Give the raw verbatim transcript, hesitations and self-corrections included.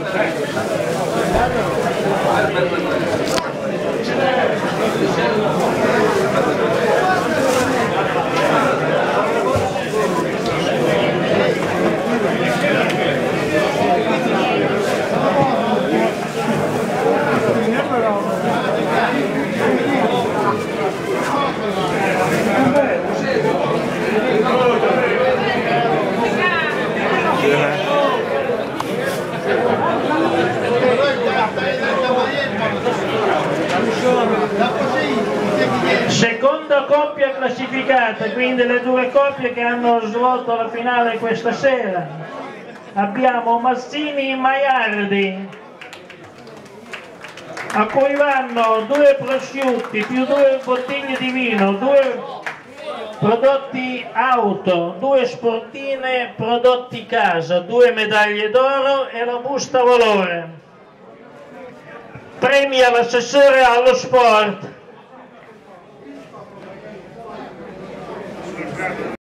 Seconda coppia classificata, quindi le due coppie che hanno svolto la finale questa sera. Abbiamo Mazzini e Maiardi, a cui vanno due prosciutti più due bottiglie di vino, due prodotti auto, due sportine prodotti casa, due medaglie d'oro e la busta valore. Premi all'assessore allo sport.